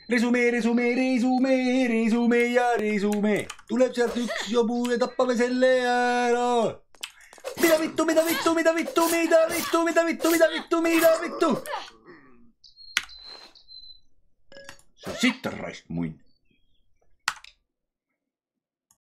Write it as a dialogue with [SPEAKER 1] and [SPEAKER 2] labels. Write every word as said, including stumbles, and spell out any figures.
[SPEAKER 1] Resume, resume, resume, resume ja resume. Tuleb sealt üks jobu ja tappame selle ära. Mida vittu, mida vittu, mida vittu, mida vittu, mida vittu, mida vittu, mida vittu. See on sitt raisk munn.